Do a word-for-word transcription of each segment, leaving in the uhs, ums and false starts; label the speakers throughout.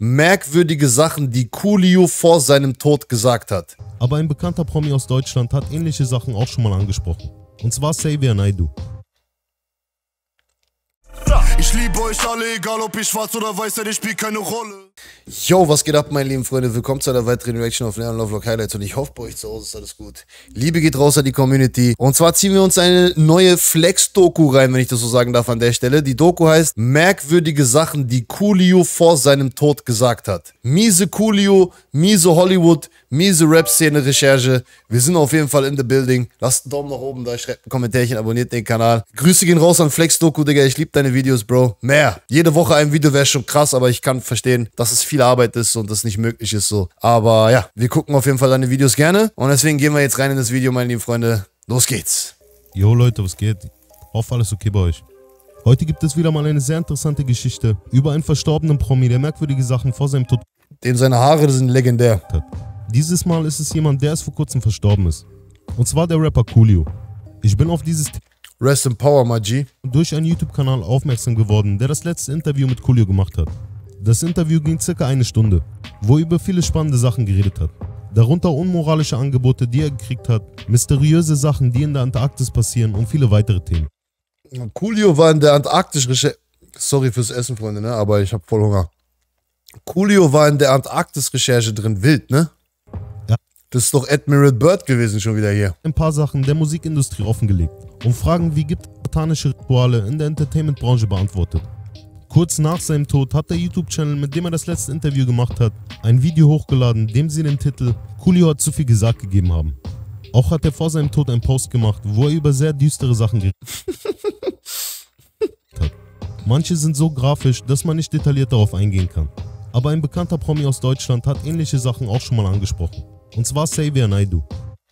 Speaker 1: merkwürdige Sachen, die Coolio vor seinem Tod gesagt hat.
Speaker 2: Aber ein bekannter Promi aus Deutschland hat ähnliche Sachen auch schon mal angesprochen. Und zwar Xavier Naidoo.
Speaker 3: Ich liebe euch alle, egal ob ich schwarz oder weiß, denn ich spielt keine Rolle.
Speaker 1: Yo, was geht ab, meine lieben Freunde? Willkommen zu einer weiteren Reaction auf Leon Lovelock Highlights und ich hoffe, bei euch zu Hause ist alles gut. Liebe geht raus an die Community. Und zwar ziehen wir uns eine neue Flex-Doku rein, wenn ich das so sagen darf an der Stelle. Die Doku heißt merkwürdige Sachen, die Coolio vor seinem Tod gesagt hat. Miese Coolio, miese Hollywood, miese Rap-Szene-Recherche. Wir sind auf jeden Fall in the building. Lasst einen Daumen nach oben da, schreibt ein Kommentärchen, abonniert den Kanal. Grüße gehen raus an Flex-Doku, Digga. Ich liebe deine Videos, Bro. Mehr. Jede Woche ein Video wäre schon krass, aber ich kann verstehen, dass es viel Arbeit ist und das nicht möglich ist so. Aber ja, wir gucken auf jeden Fall deine Videos gerne. Und deswegen gehen wir jetzt rein in das Video, meine lieben Freunde. Los geht's.
Speaker 2: Yo Leute, was geht? Hoffe alles okay bei euch. Heute gibt es wieder mal eine sehr interessante Geschichte über einen verstorbenen Promi, der merkwürdige Sachen vor seinem Tod
Speaker 1: Denn seine Haare sind legendär.
Speaker 2: hat. Dieses Mal ist es jemand, der erst vor kurzem verstorben ist. Und zwar der Rapper Coolio. Ich bin auf dieses
Speaker 1: Rest in Power, my G.
Speaker 2: durch einen YouTube-Kanal aufmerksam geworden, der das letzte Interview mit Coolio gemacht hat. Das Interview ging circa eine Stunde, wo er über viele spannende Sachen geredet hat. Darunter unmoralische Angebote, die er gekriegt hat, mysteriöse Sachen, die in der Antarktis passieren und viele weitere Themen.
Speaker 1: Coolio war in der Antarktis-Recherche. Sorry fürs Essen, Freunde, ne? Aber ich hab voll Hunger. Coolio war in der Antarktis-Recherche drin, wild, ne?
Speaker 2: Ja.
Speaker 1: Das ist doch Admiral Byrd gewesen schon wieder hier.
Speaker 2: Ein paar Sachen der Musikindustrie offengelegt und Fragen wie gibt botanische Rituale in der Entertainment-Branche beantwortet. Kurz nach seinem Tod hat der YouTube-Channel, mit dem er das letzte Interview gemacht hat, ein Video hochgeladen, dem sie den Titel "Coolio hat zu viel gesagt" gegeben haben. Auch hat er vor seinem Tod einen Post gemacht, wo er über sehr düstere Sachen geredet hat. Manche sind so grafisch, dass man nicht detailliert darauf eingehen kann. Aber ein bekannter Promi aus Deutschland hat ähnliche Sachen auch schon mal angesprochen. Und zwar Xavier Naidoo.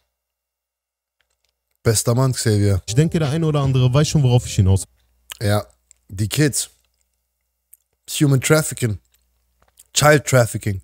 Speaker 1: Bester Mann, Xavier.
Speaker 2: Ich denke, der eine oder andere weiß schon, worauf ich hinaus will.
Speaker 1: Ja, die Kids. Human Trafficking. Child Trafficking.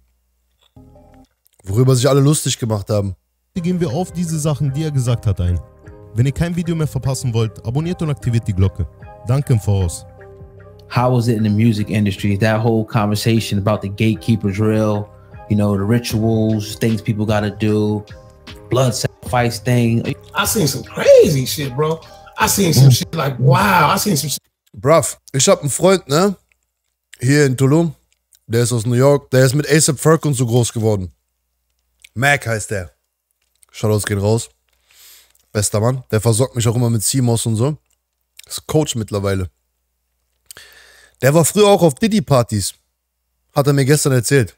Speaker 1: Worüber sich alle lustig gemacht haben.
Speaker 2: Heute gehen wir auf diese Sachen, die er gesagt hat, ein. Wenn ihr kein Video mehr verpassen wollt, abonniert und aktiviert die Glocke. Danke im Voraus.
Speaker 4: How was it in the music industry? That whole conversation about the gatekeeper drill, you know, the rituals, things people gotta do, blood sacrifice thing.
Speaker 5: I seen some crazy shit, bro. I seen some shit like, wow, I seen some shit.
Speaker 1: Bruv, ich hab einen Freund, ne? Hier in Tulum. Der ist aus New York. Der ist mit A$AP Ferg und so groß geworden. Mac heißt der. Shoutouts gehen raus. Bester Mann. Der versorgt mich auch immer mit C-Moss und so. Ist Coach mittlerweile. Der war früher auch auf Diddy-Partys. Hat er mir gestern erzählt.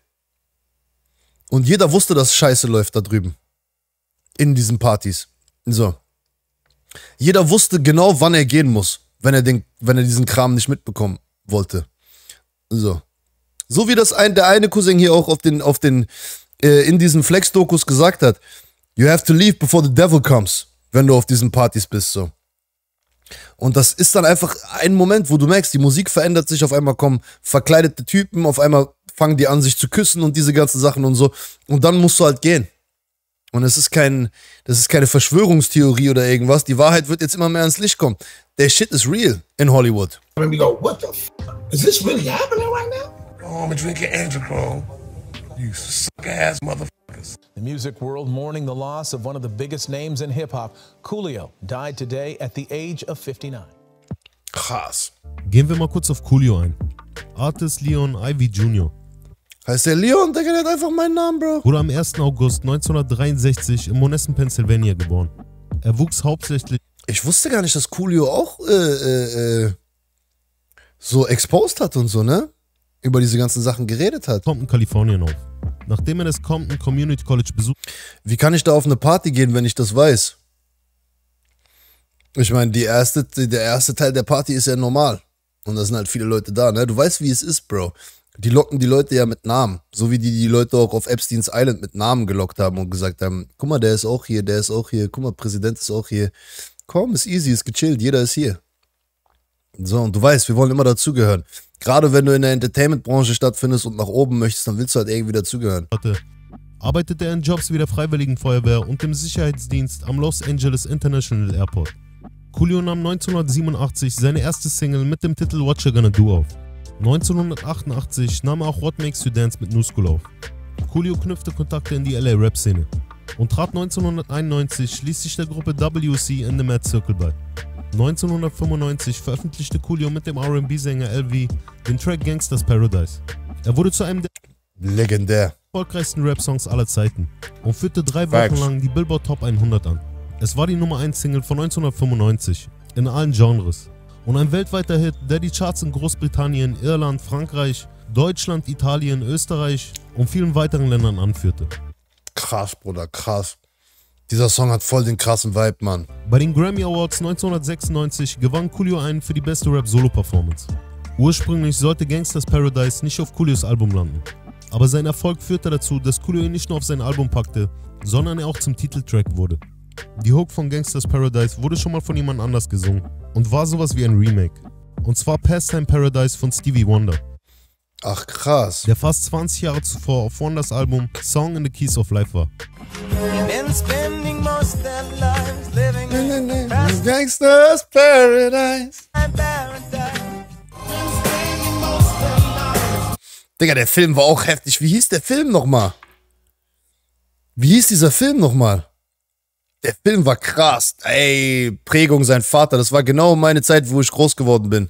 Speaker 1: Und jeder wusste, dass Scheiße läuft da drüben. In diesen Partys. So. Jeder wusste genau, wann er gehen muss, wenn er, den, wenn er diesen Kram nicht mitbekommen wollte. So. So wie das ein, der eine Cousin hier auch auf den, auf den, äh, in diesen Flex-Dokus gesagt hat. You have to leave before the devil comes, wenn du auf diesen Partys bist, so. Und das ist dann einfach ein Moment, wo du merkst, die Musik verändert sich, auf einmal kommen verkleidete Typen, auf einmal fangen die an, sich zu küssen und diese ganzen Sachen und so. Und dann musst du halt gehen. Und es ist kein, das ist keine Verschwörungstheorie oder irgendwas. Die Wahrheit wird jetzt immer mehr ans Licht kommen. Der Shit is real in Hollywood.
Speaker 5: And we go, what the f? Is this really happening right now?
Speaker 3: Oh, I'm drinking Androchrome. You suck-ass motherfuckers.
Speaker 6: The music world mourning the loss of one of the biggest names in hip-hop. Coolio died today at the age of fifty-nine.
Speaker 1: Krass.
Speaker 2: Gehen wir mal kurz auf Coolio ein. Artist Leon Ivy Junior
Speaker 1: Heißt der Leon? Der kennt einfach meinen Namen, Bro.
Speaker 2: wurde am ersten August neunzehnhundertdreiundsechzig in Monessen, Pennsylvania geboren. Er wuchs hauptsächlich
Speaker 1: Ich wusste gar nicht, dass Coolio auch äh, äh, äh, so exposed hat und so, ne? Über diese ganzen Sachen geredet hat.
Speaker 2: in Compton, Kalifornien auf. Nachdem er das Compton Community College besucht
Speaker 1: Wie kann ich da auf eine Party gehen, wenn ich das weiß? Ich meine, die erste, der erste Teil der Party ist ja normal. Und da sind halt viele Leute da, ne? Du weißt, wie es ist, Bro. Die locken die Leute ja mit Namen. So wie die die Leute auch auf Epstein's Island mit Namen gelockt haben und gesagt haben, guck mal, der ist auch hier, der ist auch hier, guck mal, Präsident ist auch hier. Komm, ist easy, ist gechillt, jeder ist hier. So, und du weißt, wir wollen immer dazugehören. Gerade wenn du in der Entertainment-Branche stattfindest und nach oben möchtest, dann willst du halt irgendwie dazugehören.
Speaker 2: hatte, arbeitete er in Jobs wie der Freiwilligen Feuerwehr und dem Sicherheitsdienst am Los Angeles International Airport. Coolio nahm neunzehnhundertsiebenundachtzig seine erste Single mit dem Titel What You Gonna Do auf. neunzehnhundertachtundachtzig nahm er auch What Makes You Dance mit New School auf. Coolio knüpfte Kontakte in die L A-Rap-Szene und trat neunzehnhunderteinundneunzig schließlich der Gruppe W C in the Mad Circle bei. neunzehnhundertfünfundneunzig veröffentlichte Coolio mit dem R and B-Sänger L V den Track Gangsta's Paradise. Er wurde zu einem der
Speaker 1: legendär
Speaker 2: erfolgreichsten Rap-Songs aller Zeiten und führte drei Wochen
Speaker 1: Facts.
Speaker 2: lang die Billboard Top hundert an. Es war die Nummer eins Single von neunzehnhundertfünfundneunzig in allen Genres und ein weltweiter Hit, der die Charts in Großbritannien, Irland, Frankreich, Deutschland, Italien, Österreich und vielen weiteren Ländern anführte.
Speaker 1: Krass, Bruder, krass. Dieser Song hat voll den krassen Vibe, Mann.
Speaker 2: Bei den Grammy Awards neunzehnhundertsechsundneunzig gewann Coolio einen für die beste Rap-Solo-Performance. Ursprünglich sollte Gangsta's Paradise nicht auf Coolios Album landen, aber sein Erfolg führte dazu, dass Coolio ihn nicht nur auf sein Album packte, sondern er auch zum Titeltrack wurde. Die Hook von Gangsta's Paradise wurde schon mal von jemand anders gesungen und war sowas wie ein Remake. Und zwar Pastime Paradise von Stevie Wonder,
Speaker 1: Ach, krass.
Speaker 2: der fast zwanzig Jahre zuvor auf Wonders Album Song in the Keys of Life war.
Speaker 1: Gangsta's Paradise. Digga, der Film war auch heftig. Wie hieß der Film nochmal? Wie hieß dieser Film nochmal? Der Film war krass. Ey, Prägung, sein Vater. Das war genau meine Zeit, wo ich groß geworden bin.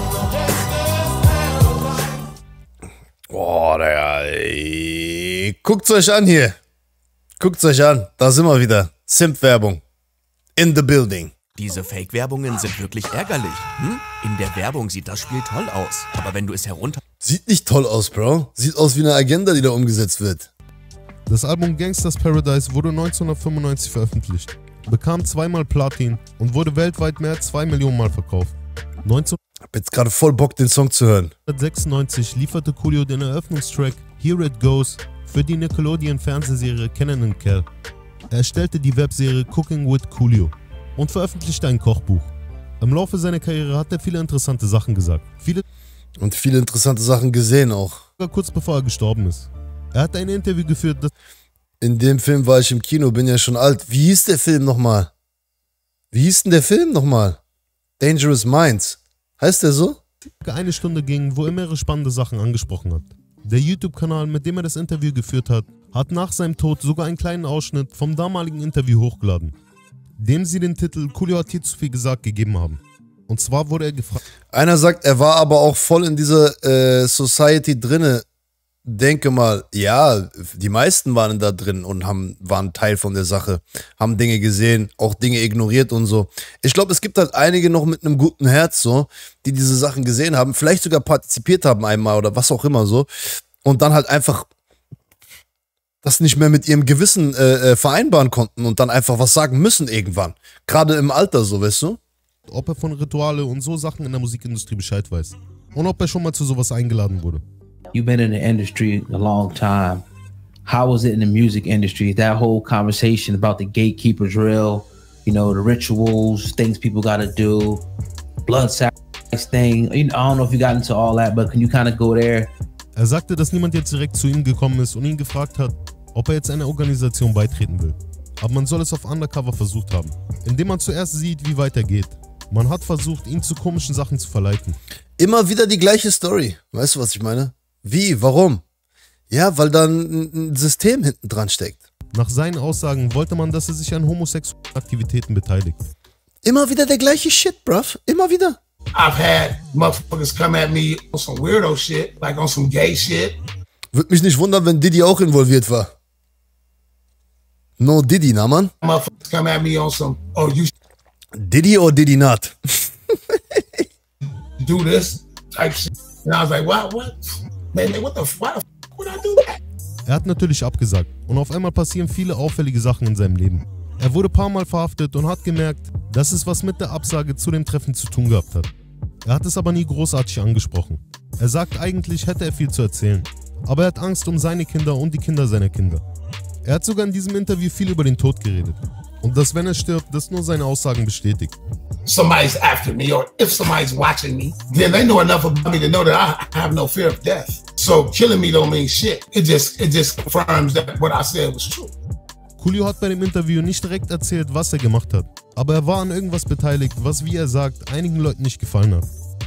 Speaker 1: Boah, Digga, ey. Guckt's euch an hier. Guckt's euch an. Da sind wir wieder. Simp-Werbung. In the building.
Speaker 7: Diese Fake-Werbungen sind wirklich ärgerlich. Hm? In der Werbung sieht das Spiel toll aus. Aber wenn du es herunter...
Speaker 1: Sieht nicht toll aus, Bro. Sieht aus wie eine Agenda, die da umgesetzt wird.
Speaker 2: Das Album Gangsta's Paradise wurde neunzehnhundertfünfundneunzig veröffentlicht, bekam zweimal Platin und wurde weltweit mehr als zwei Millionen Mal verkauft.
Speaker 1: Hab jetzt gerade voll Bock, den Song zu hören.
Speaker 2: neunzehnhundertsechsundneunzig lieferte Coolio den Eröffnungstrack Here It Goes für die Nickelodeon-Fernsehserie Kenan and Kel. Er erstellte die Webserie Cooking with Coolio und veröffentlichte ein Kochbuch. Im Laufe seiner Karriere hat er viele interessante Sachen gesagt. Viele
Speaker 1: Und viele interessante Sachen gesehen auch.
Speaker 2: sogar kurz bevor er gestorben ist. Er hat ein Interview geführt, das
Speaker 1: In dem Film war ich im Kino, bin ja schon alt. Wie hieß der Film nochmal? Wie hieß denn der Film nochmal? Dangerous Minds. Heißt der so?
Speaker 2: eine Stunde ging, wo er mehrere spannende Sachen angesprochen hat. Der YouTube-Kanal, mit dem er das Interview geführt hat, hat nach seinem Tod sogar einen kleinen Ausschnitt vom damaligen Interview hochgeladen, dem sie den Titel Coolio hat hier zu viel gesagt gegeben haben. Und zwar wurde er gefragt.
Speaker 1: Einer sagt, er war aber auch voll in dieser äh, Society drinne. Denke mal, ja, die meisten waren da drin und haben, waren Teil von der Sache, haben Dinge gesehen, auch Dinge ignoriert und so. Ich glaube, es gibt halt einige noch mit einem guten Herz so, die diese Sachen gesehen haben, vielleicht sogar partizipiert haben einmal oder was auch immer so und dann halt einfach das nicht mehr mit ihrem Gewissen äh, vereinbaren konnten und dann einfach was sagen müssen irgendwann. Gerade im Alter so, weißt du?
Speaker 2: Ob er von Rituale und so Sachen in der Musikindustrie Bescheid weiß. Und ob er schon mal zu sowas eingeladen wurde.
Speaker 4: You've been in the industry a long time. How was it in the music industry? That whole conversation about the gatekeepers real, you know, the rituals, things people got to do, blood sacrifice thing. You know, I don't know if you got into all that, but can you kind of go there?
Speaker 2: Er sagte, dass niemand jetzt direkt zu ihm gekommen ist und ihn gefragt hat, ob er jetzt einer Organisation beitreten will. Aber man soll es auf Undercover versucht haben, indem man zuerst sieht, wie weit er geht. Man hat versucht, ihn zu komischen Sachen zu verleiten.
Speaker 1: Immer wieder die gleiche Story. Weißt du, was ich meine? Wie? Warum? Ja, weil da ein System hinten dran steckt.
Speaker 2: Nach seinen Aussagen wollte man, dass er sich an homosexuellen Aktivitäten beteiligt.
Speaker 1: Immer wieder der gleiche Shit, bruv. Immer wieder.
Speaker 5: I've had motherfuckers come at me on some weirdo shit, like on some gay shit.
Speaker 1: Würde mich nicht wundern, wenn Diddy auch involviert war. No Diddy, na man?
Speaker 5: Motherfuckers come at me on some, oh, you
Speaker 1: Diddy or Diddy not?
Speaker 5: do this type shit. And I was like, what, what? Man, man, what the fuck? Would I do that?
Speaker 2: Er hat natürlich abgesagt und auf einmal passieren viele auffällige Sachen in seinem Leben. Er wurde ein paar Mal verhaftet und hat gemerkt, dass es was mit der Absage zu dem Treffen zu tun gehabt hat. Er hat es aber nie großartig angesprochen. Er sagt, eigentlich hätte er viel zu erzählen, aber er hat Angst um seine Kinder und die Kinder seiner Kinder. Er hat sogar in diesem Interview viel über den Tod geredet und dass, wenn er stirbt, das nur seine Aussagen bestätigt.
Speaker 5: Somebody's after me, or if somebody's watching me, then they know enough about me to know that I have no fear of death. So killing me don't mean shit. It just, it just confirms that what I said was true.
Speaker 2: Coolio hat bei dem Interview nicht direkt erzählt, was er gemacht hat, aber er war an irgendwas beteiligt, was, wie er sagt, einigen Leuten nicht gefallen hat.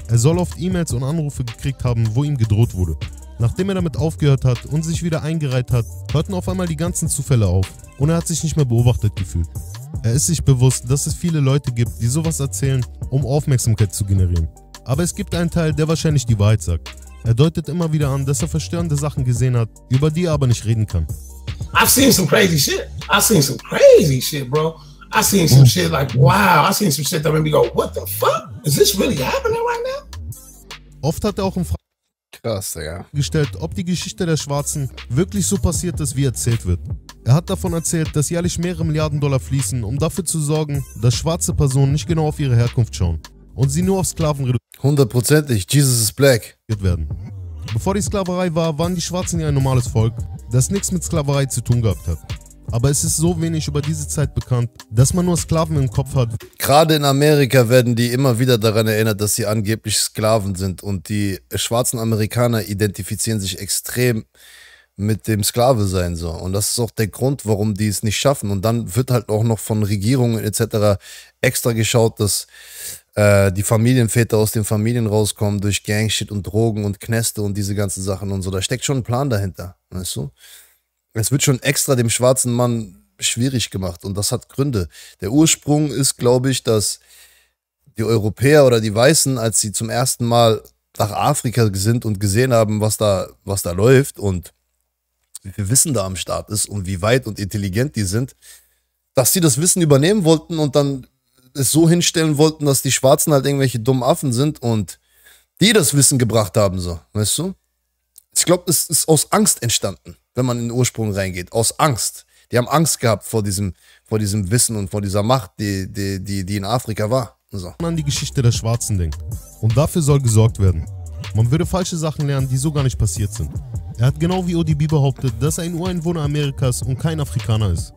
Speaker 2: Er soll oft E-Mails und Anrufe gekriegt haben, wo ihm gedroht wurde. Nachdem er damit aufgehört hat und sich wieder eingereiht hat, hörten auf einmal die ganzen Zufälle auf und er hat sich nicht mehr beobachtet gefühlt. Er ist sich bewusst, dass es viele Leute gibt, die sowas erzählen, um Aufmerksamkeit zu generieren. Aber es gibt einen Teil, der wahrscheinlich die Wahrheit sagt. Er deutet immer wieder an, dass er verstörende Sachen gesehen hat, über die er aber nicht reden kann.
Speaker 5: I've seen some crazy shit. I've seen some crazy shit, bro. I've seen some shit like, wow. I've seen some shit that made me go, what the fuck? Is this really happening right now?
Speaker 2: Oft hat er auch in Frage
Speaker 1: Krass, ja.
Speaker 2: gestellt, ob die Geschichte der Schwarzen wirklich so passiert ist, wie erzählt wird. Er hat davon erzählt, dass jährlich mehrere Milliarden Dollar fließen, um dafür zu sorgen, dass schwarze Personen nicht genau auf ihre Herkunft schauen und sie nur auf Sklaven reduziert
Speaker 1: Hundertprozentig. Jesus is black.
Speaker 2: werden. Bevor die Sklaverei war, waren die Schwarzen ja ein normales Volk, das nichts mit Sklaverei zu tun gehabt hat. Aber es ist so wenig über diese Zeit bekannt, dass man nur Sklaven im Kopf hat.
Speaker 1: Gerade in Amerika werden die immer wieder daran erinnert, dass sie angeblich Sklaven sind. Und die schwarzen Amerikaner identifizieren sich extrem mit dem Sklave sein. So. Und das ist auch der Grund, warum die es nicht schaffen. Und dann wird halt auch noch von Regierungen et cetera extra geschaut, dass äh, die Familienväter aus den Familien rauskommen durch Gangshit und Drogen und Knäste und diese ganzen Sachen und so. Da steckt schon ein Plan dahinter, weißt du? Es wird schon extra dem schwarzen Mann schwierig gemacht und das hat Gründe. Der Ursprung ist, glaube ich, dass die Europäer oder die Weißen, als sie zum ersten Mal nach Afrika sind und gesehen haben, was da, was da läuft und wie viel Wissen da am Start ist und wie weit und intelligent die sind, dass sie das Wissen übernehmen wollten und dann es so hinstellen wollten, dass die Schwarzen halt irgendwelche dummen Affen sind und die das Wissen gebracht haben, so, weißt du? Ich glaube, es ist aus Angst entstanden, wenn man in den Ursprung reingeht. Aus Angst. Die haben Angst gehabt vor diesem, vor diesem Wissen und vor dieser Macht, die, die, die, die in Afrika war. So.
Speaker 2: An die Geschichte der Schwarzen denkt. Und dafür soll gesorgt werden. Man würde falsche Sachen lernen, die so gar nicht passiert sind. Er hat genau wie O D B behauptet, dass er ein Ureinwohner Amerikas und kein Afrikaner ist.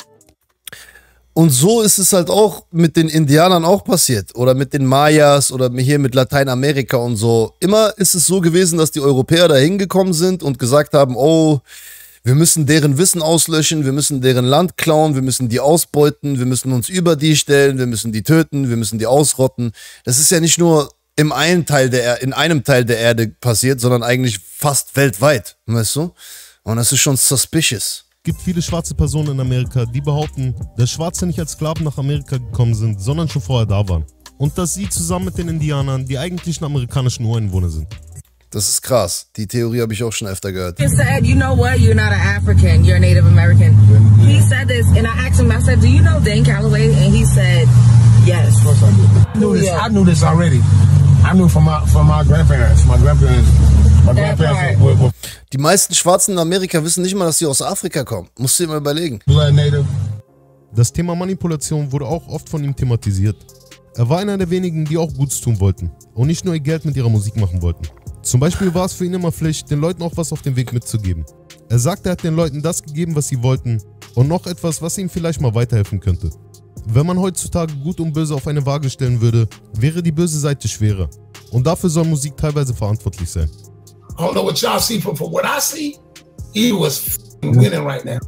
Speaker 1: Und so ist es halt auch mit den Indianern auch passiert. Oder mit den Mayas oder hier mit Lateinamerika und so. Immer ist es so gewesen, dass die Europäer da hingekommen sind und gesagt haben, oh, wir müssen deren Wissen auslöschen, wir müssen deren Land klauen, wir müssen die ausbeuten, wir müssen uns über die stellen, wir müssen die töten, wir müssen die ausrotten. Das ist ja nicht nur im einen Teil der, in einem Teil der Erde passiert, sondern eigentlich fast weltweit, weißt du? Und das ist schon suspicious.
Speaker 2: Es gibt viele schwarze Personen in Amerika, die behaupten, dass Schwarze nicht als Sklaven nach Amerika gekommen sind, sondern schon vorher da waren. Und dass sie zusammen mit den Indianern die eigentlichen amerikanischen Ureinwohner sind.
Speaker 1: Das ist krass. Die Theorie habe ich auch schon öfter gehört.
Speaker 8: He said, you know what, you're not an African, you're a Native American. He said this, and I asked him, I said, do you know Dan Calloway? And he said, yes.
Speaker 5: Of course I do. I knew this, I knew this already. I knew from my, from my grandparents. My grandparents, my grandparents were, were
Speaker 1: Die meisten Schwarzen in Amerika wissen nicht mal, dass sie aus Afrika kommen. Musst du dir mal überlegen.
Speaker 5: blood native.
Speaker 2: Das Thema Manipulation wurde auch oft von ihm thematisiert. Er war einer der wenigen, die auch Gutes tun wollten und nicht nur ihr Geld mit ihrer Musik machen wollten. Zum Beispiel war es für ihn immer Pflicht, den Leuten auch was auf den Weg mitzugeben. Er sagte, er hat den Leuten das gegeben, was sie wollten und noch etwas, was ihnen vielleicht mal weiterhelfen könnte. Wenn man heutzutage Gut und Böse auf eine Waage stellen würde, wäre die böse Seite schwerer. Und dafür soll Musik teilweise verantwortlich sein.
Speaker 5: I don't know what y'all see, but from what I see, he was f***ing winning right now.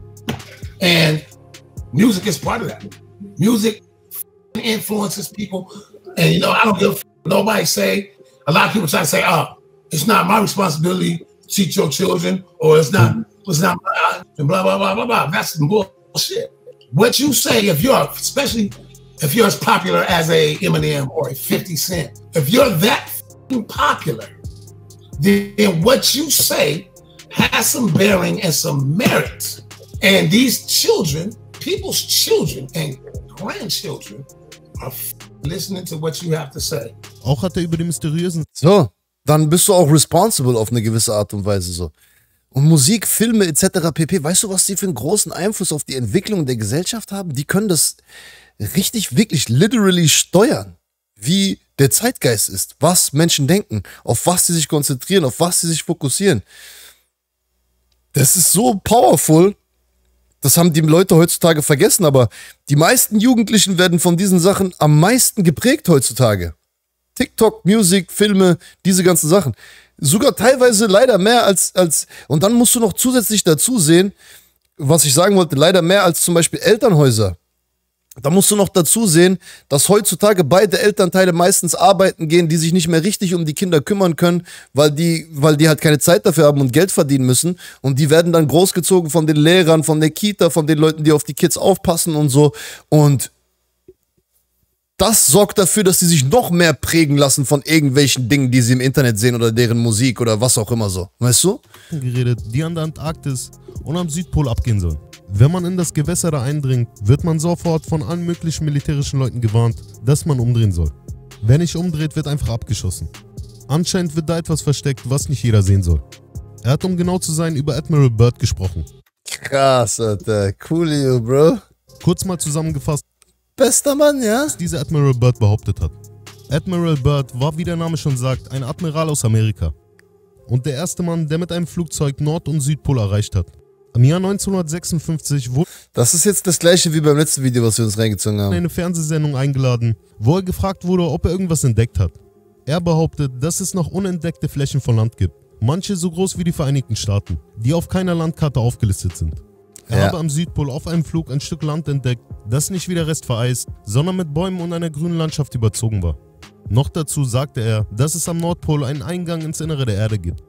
Speaker 5: And music is part of that. Music f***ing influences people. And, you know, I don't give a f***. Nobody say, a lot of people try to say, oh, it's not my responsibility to teach your children, or it's not, it's not my, and blah, blah, blah, blah, blah. That's some bullshit. What you say, if you're, especially if you're as popular as a Eminem or a fifty Cent, if you're that f***ing popular, then what you say has some bearing and some merit. And these children, people's children and grandchildren are listening to what you have to say.
Speaker 2: Auch hat er über die mysteriösen
Speaker 1: So, dann bist du auch responsible auf eine gewisse Art und Weise so. Und Musik, Filme et cetera pp. Weißt du, was die für einen großen Einfluss auf die Entwicklung der Gesellschaft haben? Die können das richtig, wirklich, literally steuern, wie der Zeitgeist ist, was Menschen denken, auf was sie sich konzentrieren, auf was sie sich fokussieren. Das ist so powerful. Das haben die Leute heutzutage vergessen, aber die meisten Jugendlichen werden von diesen Sachen am meisten geprägt heutzutage. TikTok, Musik, Filme, diese ganzen Sachen. Sogar teilweise leider mehr als, als, und dann musst du noch zusätzlich dazu sehen, was ich sagen wollte, leider mehr als zum Beispiel Elternhäuser. Da musst du noch dazu sehen, dass heutzutage beide Elternteile meistens arbeiten gehen, die sich nicht mehr richtig um die Kinder kümmern können, weil die, weil die halt keine Zeit dafür haben und Geld verdienen müssen. Und die werden dann großgezogen von den Lehrern, von der Kita, von den Leuten, die auf die Kids aufpassen und so. Und das sorgt dafür, dass sie sich noch mehr prägen lassen von irgendwelchen Dingen, die sie im Internet sehen oder deren Musik oder was auch immer so. Weißt du?
Speaker 2: Geredet, die an der Antarktis und am Südpol abgehen sollen. Wenn man in das Gewässer da eindringt, wird man sofort von allen möglichen militärischen Leuten gewarnt, dass man umdrehen soll. Wer nicht umdreht, wird einfach abgeschossen. Anscheinend wird da etwas versteckt, was nicht jeder sehen soll. Er hat, um genau zu sein, über Admiral Byrd gesprochen.
Speaker 1: Krass, Alter. Coolio, Bro.
Speaker 2: Kurz mal zusammengefasst,
Speaker 1: bester Mann, ja?
Speaker 2: was dieser Admiral Byrd behauptet hat. Admiral Byrd war, wie der Name schon sagt, ein Admiral aus Amerika. Und der erste Mann, der mit einem Flugzeug Nord- und Südpol erreicht hat. Im Jahr neunzehnhundertsechsundfünfzig wurde
Speaker 1: Das ist jetzt das gleiche wie beim letzten Video, was wir uns reingezogen
Speaker 2: in
Speaker 1: haben.
Speaker 2: eine Fernsehsendung eingeladen, wo er gefragt wurde, ob er irgendwas entdeckt hat. Er behauptet, dass es noch unentdeckte Flächen von Land gibt. Manche so groß wie die Vereinigten Staaten, die auf keiner Landkarte aufgelistet sind. Er
Speaker 1: Ja.
Speaker 2: habe am Südpol auf einem Flug ein Stück Land entdeckt, das nicht wie der Rest vereist, sondern mit Bäumen und einer grünen Landschaft überzogen war. Noch dazu sagte er, dass es am Nordpol einen Eingang ins Innere der Erde gibt.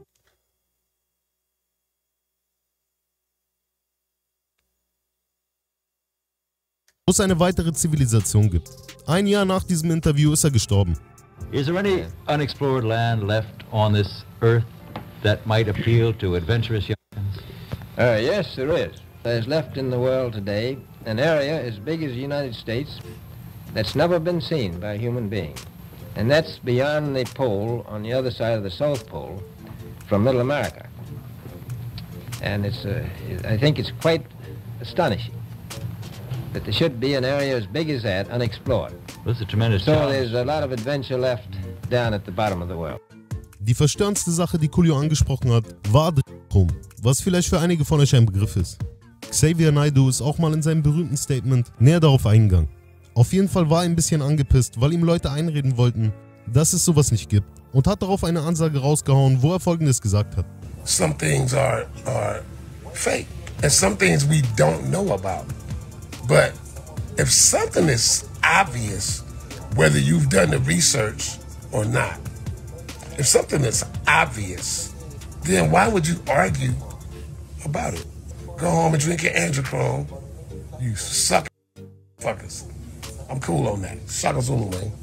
Speaker 2: Wo es eine weitere Zivilisation gibt. Ein Jahr nach diesem Interview ist er gestorben.
Speaker 9: Is there any unexplored land left on this earth that might appeal to adventurous young men?
Speaker 10: Uh, yes, there is. There's left in the world today an area as big as the United States that's never been seen by a human being. And that's beyond the pole on the other side of the South Pole from Middle America. And it's, uh, I think it's quite astonishing that there should be an area as big as that unexplored.
Speaker 9: This is a tremendous
Speaker 10: So
Speaker 9: challenge.
Speaker 10: there's a lot of adventure left down at the bottom of the world.
Speaker 2: Die verstörendste Sache, die Coolio angesprochen hat, war Adrenochrome, was vielleicht für einige von euch ein Begriff ist. Xavier Naidoo ist auch mal in seinem berühmten Statement näher darauf eingegangen. Auf jeden Fall war er ein bisschen angepisst, weil ihm Leute einreden wollten, dass es sowas nicht gibt, und hat darauf eine Ansage rausgehauen, wo er Folgendes gesagt hat.
Speaker 5: Some things are, are fake, and some things we don't know about. But if something is obvious, whether you've done the research or not, if something is obvious, then why would you argue about it? Go home and drink your Androchrome, you sucker fuckers. I'm cool on that. Shaka Zulu, man.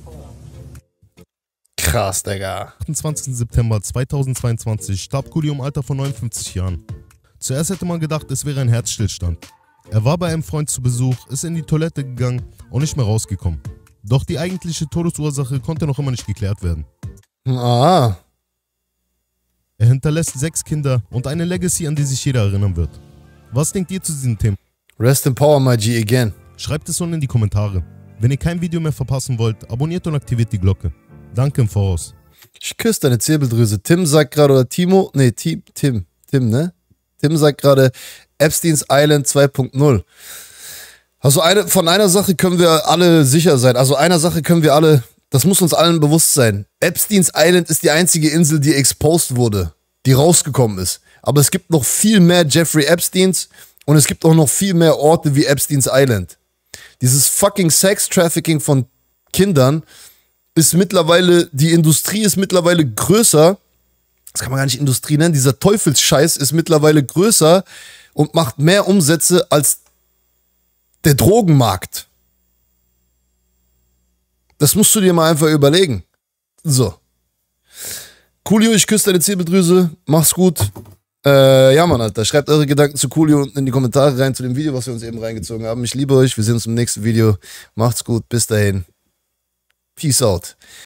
Speaker 1: Krass, Digga.
Speaker 2: achtundzwanzigsten September zweitausendzweiundzwanzig starb Coolio im Alter von neunundfünfzig Jahren. Zuerst hätte man gedacht, es wäre ein Herzstillstand. Er war bei einem Freund zu Besuch, ist in die Toilette gegangen und nicht mehr rausgekommen. Doch die eigentliche Todesursache konnte noch immer nicht geklärt werden.
Speaker 1: Ah.
Speaker 2: Er hinterlässt sechs Kinder und eine Legacy, an die sich jeder erinnern wird. Was denkt ihr zu diesem Thema?
Speaker 1: Rest in power, my G, again.
Speaker 2: Schreibt es unten in die Kommentare. Wenn ihr kein Video mehr verpassen wollt, abonniert und aktiviert die Glocke. Danke im Voraus.
Speaker 1: Ich küsse deine Zirbeldrüse. Tim sagt gerade, oder Timo, nee, Tim, Tim, Tim, ne? Tim sagt gerade, Epstein's Island zwei Punkt null. Also eine, von einer Sache können wir alle sicher sein. Also einer Sache können wir alle, das muss uns allen bewusst sein. Epstein's Island ist die einzige Insel, die exposed wurde, die rausgekommen ist. Aber es gibt noch viel mehr Jeffrey Epsteins und es gibt auch noch viel mehr Orte wie Epstein's Island. Dieses fucking Sex-Trafficking von Kindern ist mittlerweile, die Industrie ist mittlerweile größer, das kann man gar nicht Industrie nennen, dieser Teufelsscheiß ist mittlerweile größer und macht mehr Umsätze als der Drogenmarkt. Das musst du dir mal einfach überlegen. So. Coolio, ich küsse deine Zirbeldrüse, mach's gut. Äh, ja, Mann, Alter, schreibt eure Gedanken zu Coolio unten in die Kommentare rein, zu dem Video, was wir uns eben reingezogen haben. Ich liebe euch, wir sehen uns im nächsten Video. Macht's gut, bis dahin. Peace out.